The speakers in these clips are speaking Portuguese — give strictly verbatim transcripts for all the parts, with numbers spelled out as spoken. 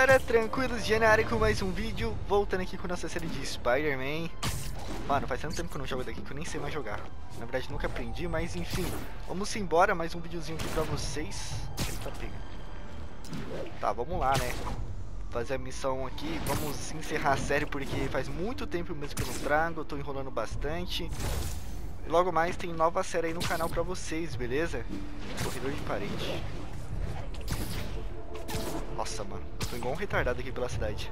galera, tranquilos, Genari com mais um vídeo. Voltando aqui com nossa série de Spider-Man. Mano, faz tanto tempo que eu não jogo daqui que eu nem sei mais jogar. Na verdade nunca aprendi, mas enfim. Vamos embora, mais um videozinho aqui pra vocês. Eita, pega. Tá, vamos lá, né. Fazer a missão aqui, vamos encerrar a série porque faz muito tempo mesmo que eu não trago. Eu tô enrolando bastante. E logo mais tem nova série aí no canal pra vocês, beleza? Corredor de parede. Nossa, mano, eu tô igual um retardado aqui pela cidade.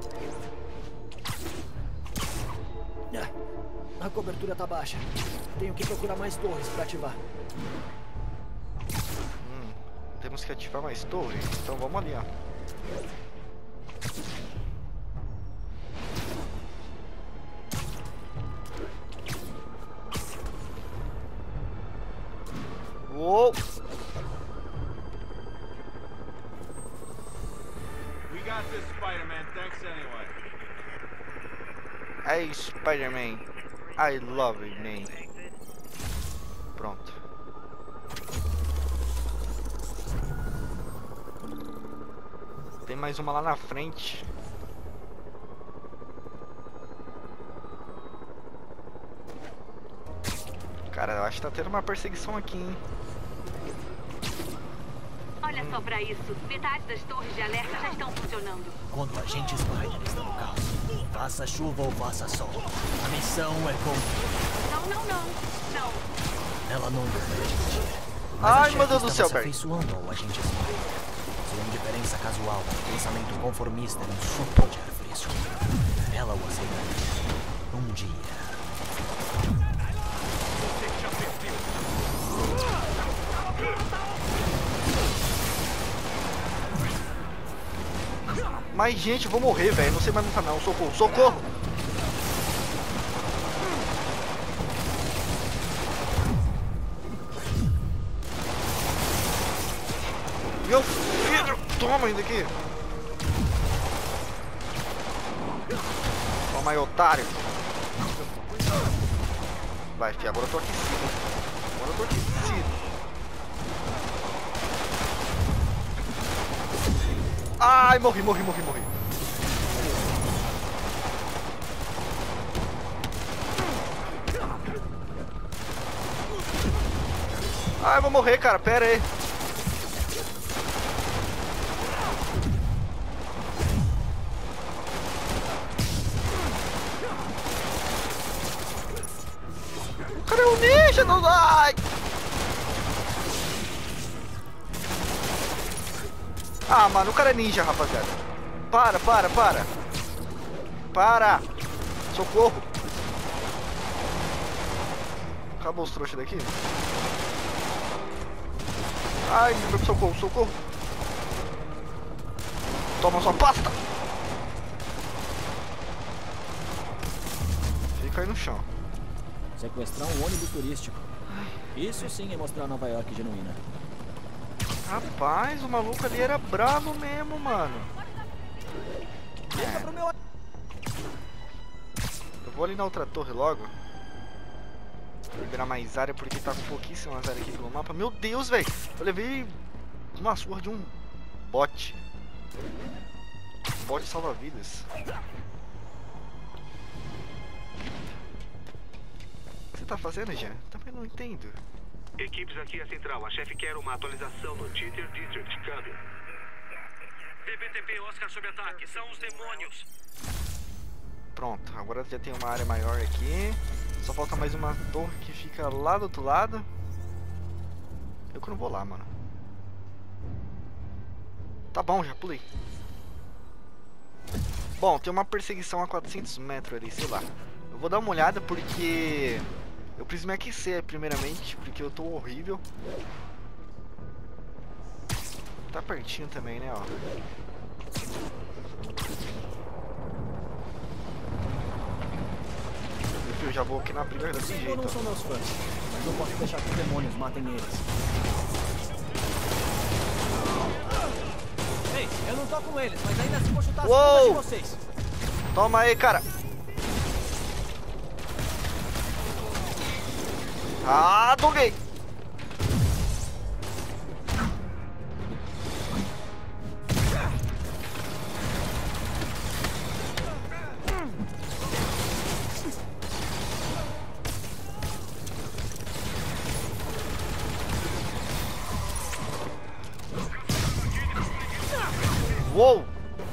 A cobertura tá baixa. Tenho que procurar mais torres pra ativar. Hum, temos que ativar mais torres? Então vamos ali, ó. Uou! This Spider-Man, thanks anyway. Hey Spider-Man, I love you, man. Pronto. Tem mais uma lá na frente. Cara, eu acho que tá tendo uma perseguição aqui, hein? Olha só pra isso. Metade das torres de alerta já estão funcionando. Quando a gente Spider está no caos, faça chuva ou faça sol, a missão é cumprir. Não, não, não. Não. Ela não deve admitir. Ai, meu Deus do céu, Barry. Afeiçoando ao agente Spider. Sua indiferença casual, pensamento conformista e um suco de ar fresco. Ela o aceitaria. Um dia. Mas, gente, eu vou morrer, velho. Não sei mais montar, não. Socorro, socorro! Meu filho! Toma ainda aqui! Toma aí, otário! Vai, filho. Agora eu tô aquecido. Agora eu tô aquecido. Ai, morri, morri, morri, morri. Ai, eu vou morrer, cara. Pera aí. Cadê o ninja? Não dá. Ah, mano, o cara é ninja, rapaziada. Para, para, para. Para. Socorro. Acabou os trouxas daqui. Ai, socorro, socorro. Toma sua pasta. Fica aí no chão. Sequestrar um ônibus turístico. Isso sim é mostrar Nova York genuína. Rapaz, o maluco ali era bravo mesmo, mano. É. Eu vou ali na outra torre logo. Liberar mais área porque tá com pouquíssimas áreas aqui pelo mapa. Meu Deus, velho. Eu levei uma surra de um bot. Bot salva-vidas. O que você tá fazendo, Jean? Também não entendo. Equipes aqui à central. A chefe quer uma atualização no Theater District. Câmbio. D B T P Oscar sob ataque. São os demônios. Pronto, agora já tem uma área maior aqui. Só falta mais uma torre que fica lá do outro lado. Eu que não vou lá, mano. Tá bom, já pulei. Bom, tem uma perseguição a quatrocentos metros ali, sei lá. Eu vou dar uma olhada porque... eu preciso me aquecer primeiramente, porque eu tô horrível. Tá pertinho também, né, ó. Eu já vou aqui na briga desse jeito. Eu não sou meus fãs, mas não posso deixar que os demônios matem eles. Ei, eu não tô com eles, mas ainda assim vou chutar as pontas de vocês. Toma aí, cara. Ah, doguei. Uou!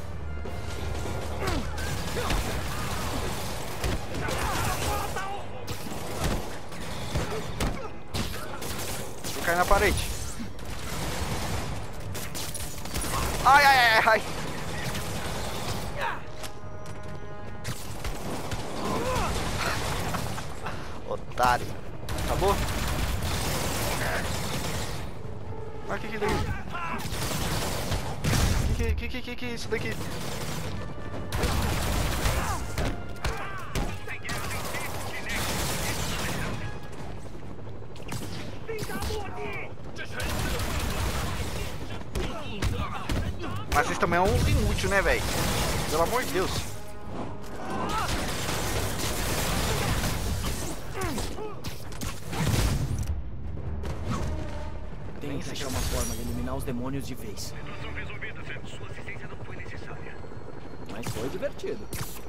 Vou cair na parede. Ai, ai, ai, ai. Otário. Acabou? Mas que que é daqui? Que que que que que é isso daqui? Mas vocês também é um inútil, né, velho? Pelo amor de Deus. Tem que achar uma forma de eliminar os demônios de vez. Situação resolvida, certo? Sua assistência não foi necessária. Mas foi divertido.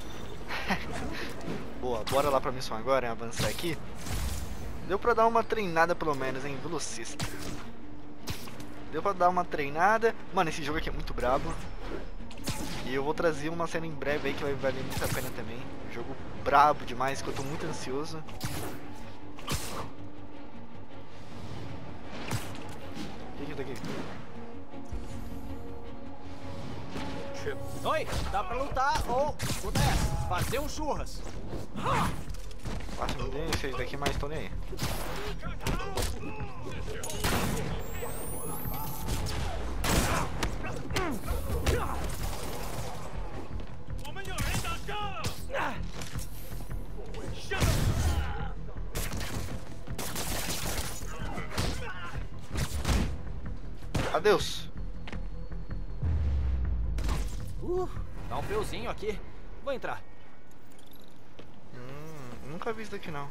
Boa, bora lá pra missão agora, avançar aqui. Deu pra dar uma treinada pelo menos, hein, velocista. Deu pra dar uma treinada. Mano, esse jogo aqui é muito brabo. E eu vou trazer uma cena em breve aí que vai valer muito a pena também. Jogo brabo demais, que eu tô muito ansioso. O que é daqui? Oi, dá pra lutar ou, escuta essa, fazer um churras. Passa, ninguém fez daqui, mas tô nem aí. Adeus. Uh, dá um friozinho aqui. Vou entrar. Hum, nunca vi isso daqui não.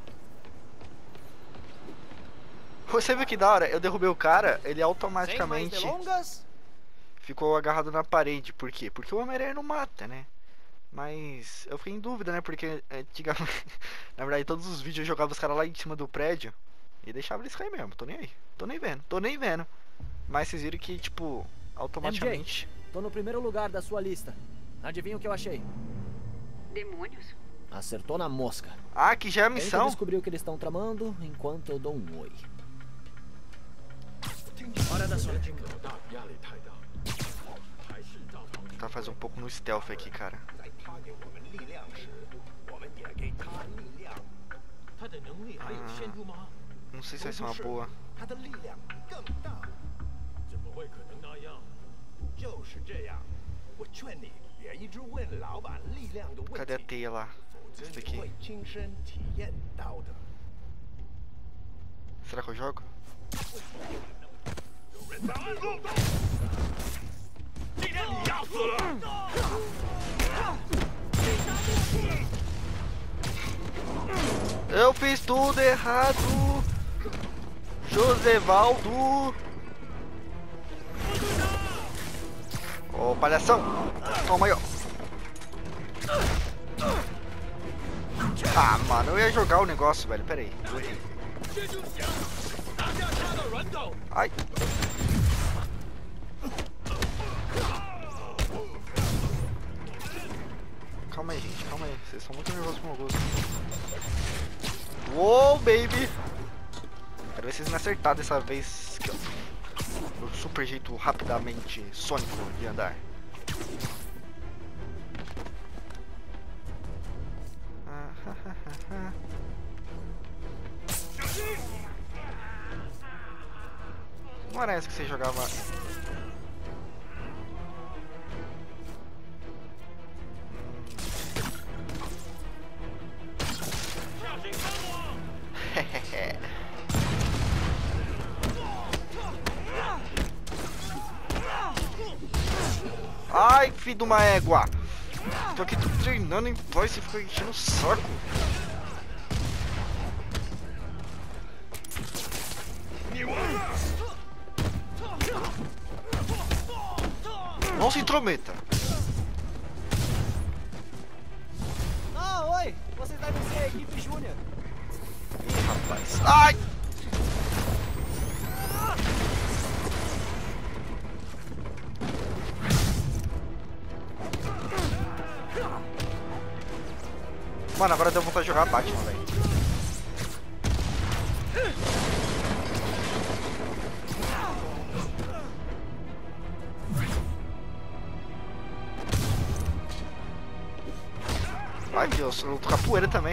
Você viu que da hora? Eu derrubei o cara, ele automaticamente Sem mais delongas, ficou agarrado na parede. Por quê? Porque o Homem-Aranha não mata, né? Mas eu fiquei em dúvida, né? Porque antigamente, na verdade, todos os vídeos eu jogava os caras lá em cima do prédio e deixava eles cair mesmo. Tô nem aí. Tô nem vendo. Tô nem vendo. Mas vocês viram que, tipo, automaticamente... M J, tô no primeiro lugar da sua lista. Adivinha o que eu achei? Demônios? Acertou na mosca. Ah, que já é a Tenta missão? descobrir o que eles estão tramando enquanto eu dou um oi. Hora da sorte. Tá fazendo um pouco no stealth aqui, cara. Ah, não sei se vai ser uma boa. Cadê a teia lá? Esse daqui. Será que eu jogo? Eu fiz tudo errado, Josevaldo. Ô, palhação, toma aí, ó. Ah, mano, eu ia jogar o negócio, velho. Pera aí. Ai. Calma aí, gente, calma aí. Vocês são muito nervosos com o meu gosto. Uou, baby! Quero ver vocês me acertar dessa vez. Aqui, ó. Meu super jeito rapidamente sônico de andar. Não era essa que você jogava. Ai, filho de uma égua! Tô aqui tô treinando em pós e você fica enchendo o saco. Não se intrometa. Ah, oi! Vocês devem ser a equipe Júnior. Ih, rapaz. Ai! Mano, agora deu vontade de jogar Batman, velho. Ai, Deus, eu luto capoeira também.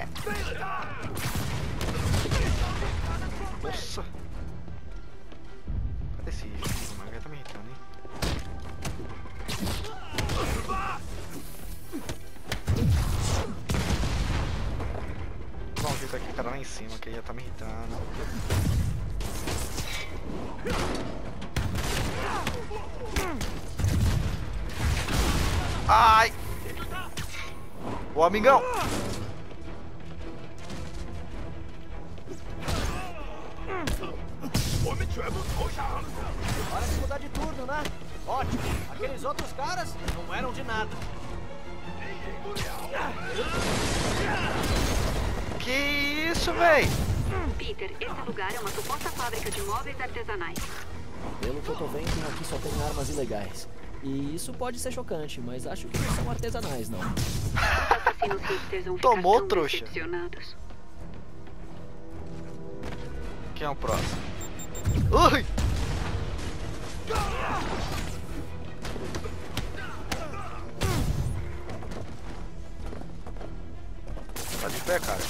Nossa. Cadê esse filho? Mas tá me irritando, hein? Vamos ver aqui o cara lá em cima, que ele já tá me irritando. Ai! Ô, amigão! Hora de mudar de turno, né? Ótimo. Aqueles outros caras não eram de nada. Que isso, véi? Peter, esse lugar é uma suposta fábrica de móveis artesanais. Pelo que eu tô vendo, aqui só tem armas ilegais. E isso pode ser chocante, mas acho que não são artesanais, não. Os assassinos hipsters vão ficar Tomou, tão trouxa. decepcionados. Quem é o próximo? Ui! Tá de pé, cara.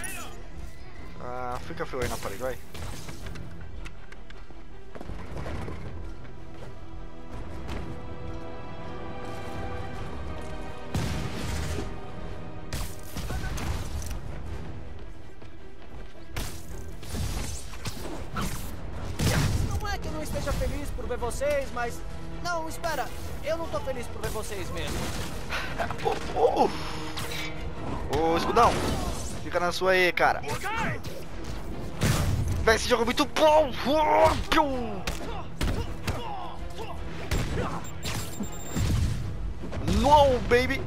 Ah, fica frio aí na parede, vai. Não é que eu não esteja feliz por ver vocês, mas... Não, espera. Eu não tô feliz por ver vocês mesmo. Ô, ô, ô. Ô, escudão. Fica na sua aí, cara. Véi, esse jogo é muito bom. No, baby.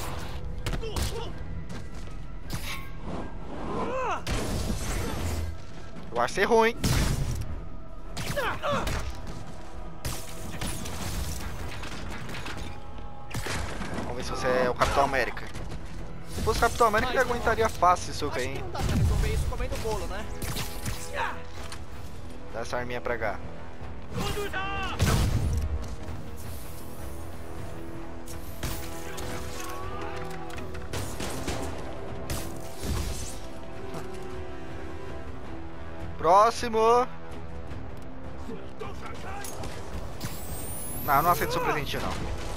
Eu acho ser ruim. Vamos ver se você é o Capitão América. Se fosse o Capitão América, ele aguentaria fácil esse soco aí, hein? Não dá pra resolver isso comendo bolo, né? Dá essa arminha pra cá. Próximo. Não, eu não aceito seu presente não.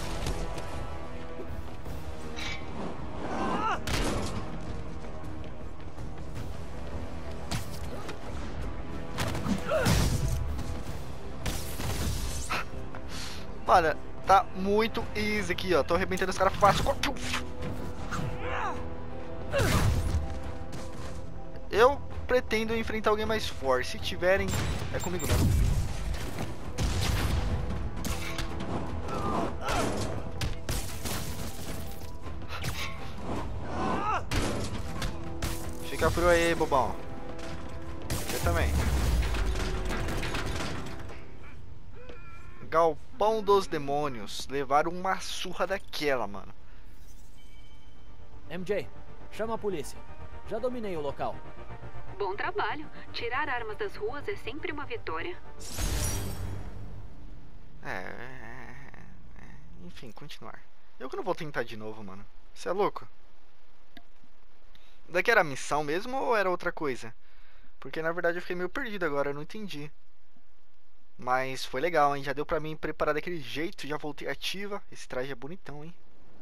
Mano, tá muito easy aqui, ó. Tô arrebentando os caras fácil. Eu pretendo enfrentar alguém mais forte. Se tiverem, é comigo mesmo. Fica frio aí, bobão. Você também. Galpão dos demônios. Levaram uma surra daquela, mano. M J, chama a polícia. Já dominei o local. Bom trabalho. Tirar armas das ruas é sempre uma vitória. É, é, é, enfim, continuar. Eu que não vou tentar de novo, mano. Você é louco? Daqui era a missão mesmo ou era outra coisa? Porque na verdade eu fiquei meio perdido agora, eu não entendi. Mas foi legal, hein? Já deu pra mim preparar daquele jeito, já voltei ativa. Esse traje é bonitão, hein?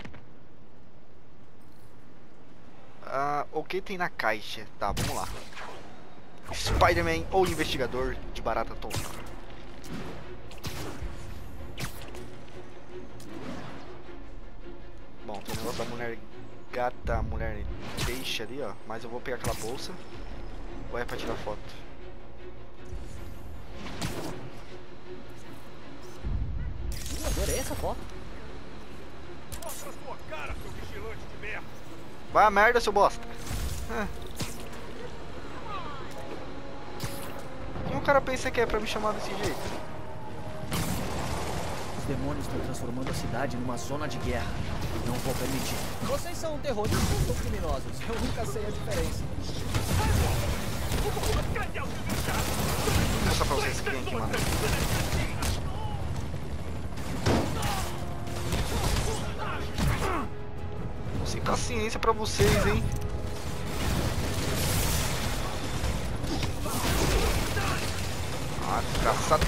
Ah, o que tem na caixa? Tá, vamos lá. Spider-Man ou investigador de barata tonta. Bom, tem o negócio da mulher gata, mulher deixa ali, ó. Mas eu vou pegar aquela bolsa. Ou é pra tirar foto? Ih, adorei essa foto. Mostra a sua cara, seu vigilante de merda. Vai a merda, seu bosta. Ah. Quem o cara pensa que é pra me chamar desse jeito? demônios estão transformando a cidade numa zona de guerra. Não vou permitir. Vocês são terroristas ou criminosos? Eu nunca sei a diferença. Vou mostrar pra vocês quem aqui, mano. Sem paciência pra vocês, hein? Ah, desgraçado.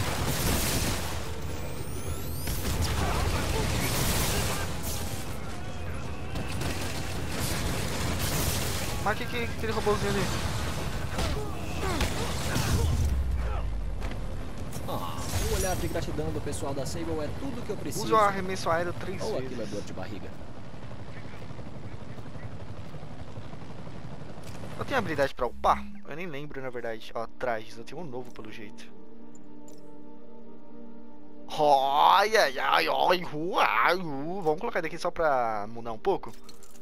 Mas que que é aquele robôzinho ali? Ah, o olhar de gratidão do pessoal da Sable é tudo que eu preciso. Use o arremesso aéreo três Ou vezes. aquilo é dor de barriga. Eu tenho habilidade pra upar? Eu nem lembro, na verdade. Ó, trajes. Eu tenho um novo, pelo jeito. Ai, ai, ai, ai, ai, vamos colocar daqui só pra mudar um pouco?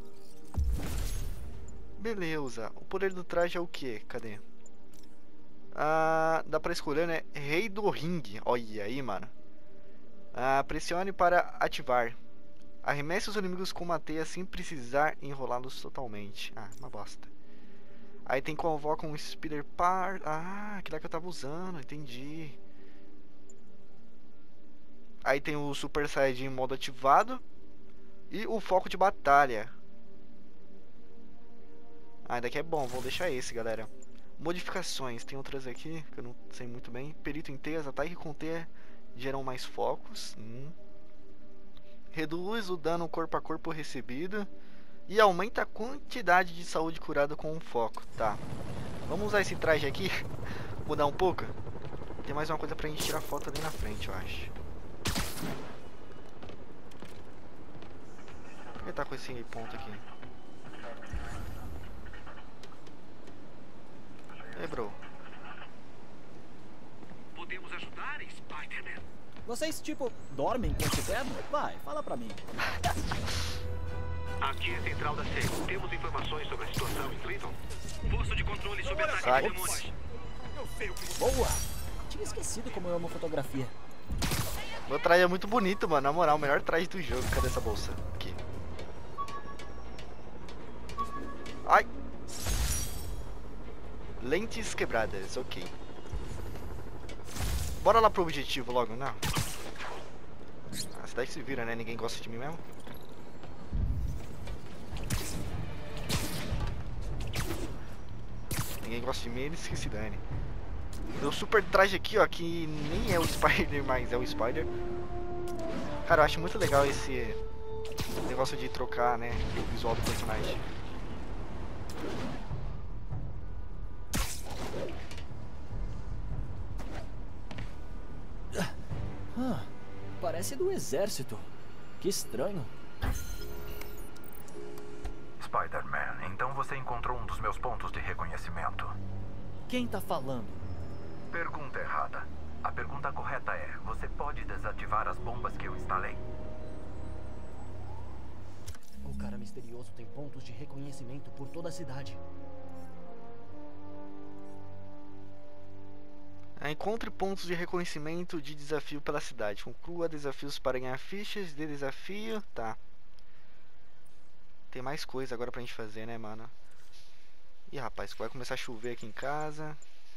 Beleza. O poder do traje é o que? Cadê? Ah, dá pra escolher, né? Rei do ringue. Olha aí, mano. Ah, pressione para ativar. Arremesse os inimigos com uma teia sem precisar enrolá-los totalmente. Ah, uma bosta. Aí tem convoca um Speeder Par. Ah, aquilo que eu tava usando, entendi. Aí tem o Super Saiyajin em modo ativado. E o foco de batalha. Ah, daqui é bom, vou deixar esse, galera. Modificações, tem outras aqui que eu não sei muito bem. Perito em teias, ataque com teia geram mais focos. Hum. Reduz o dano corpo a corpo recebido. E aumenta a quantidade de saúde curada com um foco. Tá. Vamos usar esse traje aqui. Mudar um pouco. Tem mais uma coisa pra gente tirar foto ali na frente, eu acho. Por que tá com esse ponto aqui? Ei, bro. Podemos ajudar, Spider-Man? Vocês, tipo, dormem com esse terno? Vai, fala pra mim. Aqui é a central da Sable. Temos informações sobre a situação em Cleveland? Posto de controle sobre ataque Sai. de demônios. Eu sei o que Boa! Tinha esquecido como eu amo fotografia. Meu traje é muito bonito, mano. Na moral, o melhor traje do jogo. Cadê essa bolsa? Aqui. Ai! Lentes quebradas, ok. Bora lá pro objetivo logo, não? A cidade se vira, né? Ninguém gosta de mim mesmo. Ninguém gosta de mim, eles que se dane. Meu super traje aqui, ó, que nem é o Spider, mas é o Spider. Cara, eu acho muito legal esse negócio de trocar, né, o visual do personagem. Ah, parece do exército. Que estranho. Spider-Man, então você encontrou um dos meus pontos de reconhecimento. Quem tá falando? Pergunta errada. A pergunta correta é: você pode desativar as bombas que eu instalei? O cara misterioso tem pontos de reconhecimento por toda a cidade. Encontre pontos de reconhecimento de desafio pela cidade. Conclua desafios para ganhar fichas de desafio. Tá. Tem mais coisa agora pra gente fazer, né, mano? Ih, rapaz, vai começar a chover aqui em casa.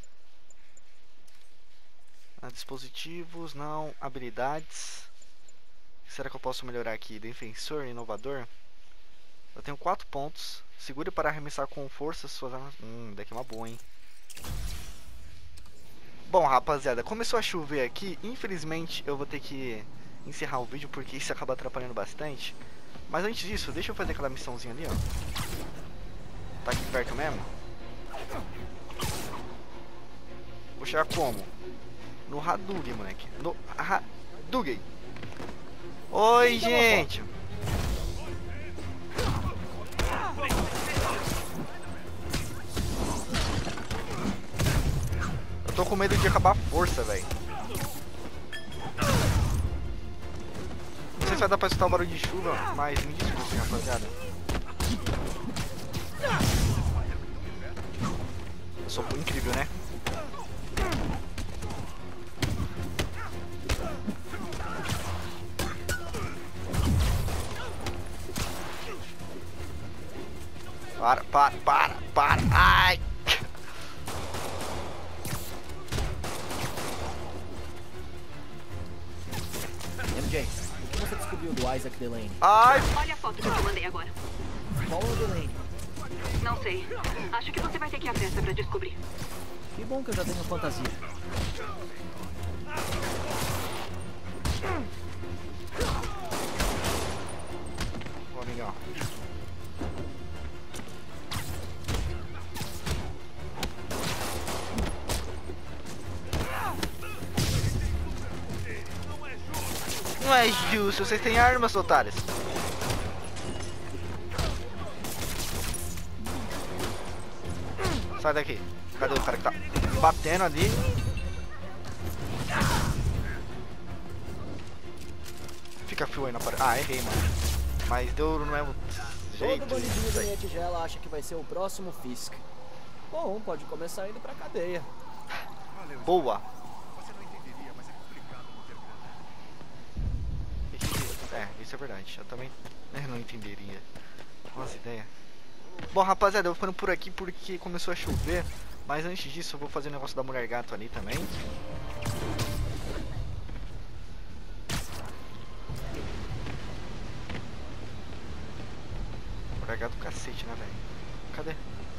Ah, dispositivos, não. Habilidades. O que será que eu posso melhorar aqui? Defensor, inovador. Eu tenho quatro pontos. Segure para arremessar com força suas armas. Hum, daqui é uma boa, hein? Bom, rapaziada, começou a chover aqui. Infelizmente eu vou ter que encerrar o vídeo porque isso acaba atrapalhando bastante. Mas antes disso, deixa eu fazer aquela missãozinha ali, ó. Tá aqui perto mesmo. Vou chegar como? No Hadouken, moleque. No Hadouken. Oi, gente. Eu tô com medo de acabar a força, velho. Não sei se vai dar pra escutar o barulho de chuva, mas me desculpe, rapaziada. Eu sou incrível, né? Para, para, para, para. Ai! M J, o que você descobriu do Isaac Delaney? Ai! Olha a foto que eu te mandei agora. Qual é o Delaney? Não sei. Acho que você vai ter que ir à festa pra descobrir. Que bom que eu já tenho fantasia. Ó, legal. Não é justo, vocês têm armas, otários. Sai daqui. Cadê o cara que tá batendo ali? Fica fio aí na parede. Ah, errei, mano. Mas deu no mesmo jeito. Todo bandidinho da minha tigela acha que vai ser o próximo Fisk. Bom, pode começar indo pra cadeia. Boa. Você não entenderia, mas é complicado manter grana. É, isso é verdade. Eu também eu não entenderia. Nossa ideia. Bom, rapaziada, eu vou ficando por aqui porque começou a chover. Mas antes disso, eu vou fazer o negócio da mulher gato ali também. Mulher gato cacete, né, velho? Cadê?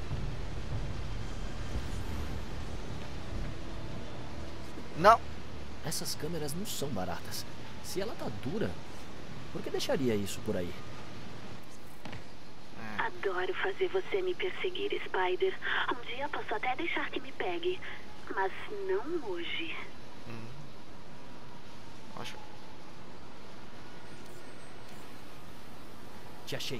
Não! Essas câmeras não são baratas. Se ela tá dura, por que deixaria isso por aí? Adoro fazer você me perseguir, Spider. Um dia posso até deixar que me pegue, mas não hoje. Hum. Acho. Te achei.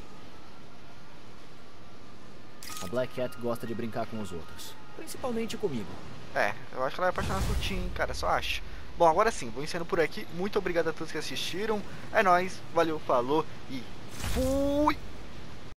A Black Cat gosta de brincar com os outros, principalmente comigo. É, eu acho que ela é apaixonada por ti, hein, cara, só acho. Bom, agora sim, vou encerrando por aqui. Muito obrigado a todos que assistiram. É nóis, valeu, falou e fui!